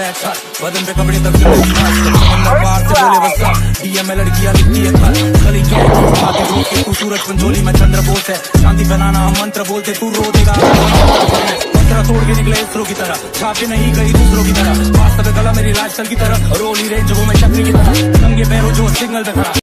है छत, बदन पे कपड़े तक बाहर से बोले बस्ता, डीएम में लड़कियां दिखती है थर, गली क्या है तू सूरज पंचोली में चंद्र बोस है, शांति फैलाना हम मंत्र बोलते, तू रो देगा मंत्र तोड़ के निकले इसरो की तरह, छापे नहीं कहीं दूसरों की तरह, वास्तव गला मेरी लाइफस्टाइल की तरह, रोली रेंज वो मैं चक्री की तरह, नंगे पैरों जो सिग्नल पे खड़ा।